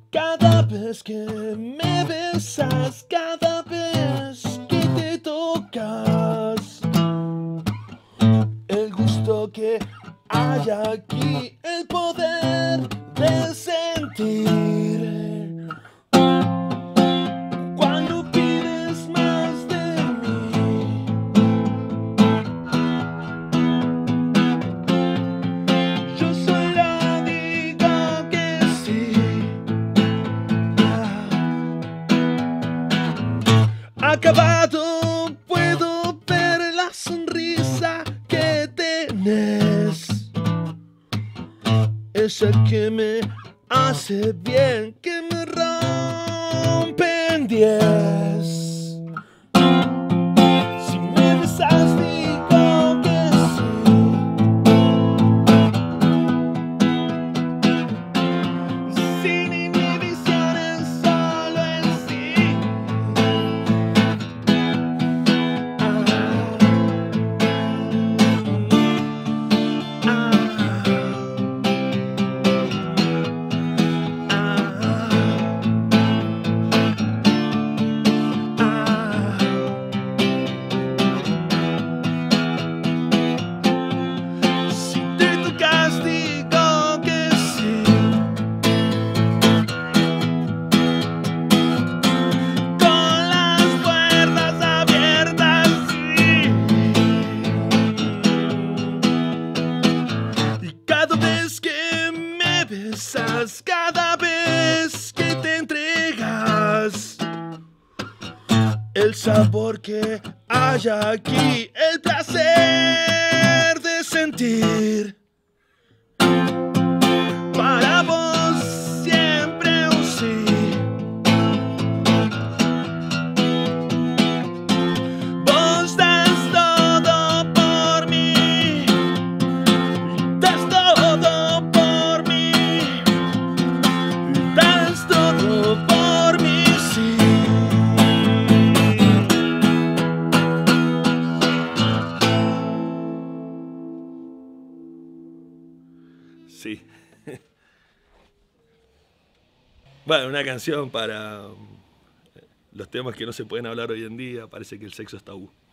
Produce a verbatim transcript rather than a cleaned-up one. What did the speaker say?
Cada vez que me besas, cada vez que te tocas, el gusto que hay aquí, el poder de sentir. Cuando pides más de mí, yo sola digo que sí. Acabado puedo ver la sonrisa que tenés, esa que me hace bien, que me rompe en diez. Si me besas digo que sí, sin inhibiciones, solo en sí. Cada vez que te entregas, el sabor que hay aquí, el placer de sentir. Para vos siempre un sí. Vos das todo por mí, das todo por mí. Das todo por mí, sí. Sí. Bueno, una canción para um, los temas que no se pueden hablar hoy en día. Parece que el sexo es tabú.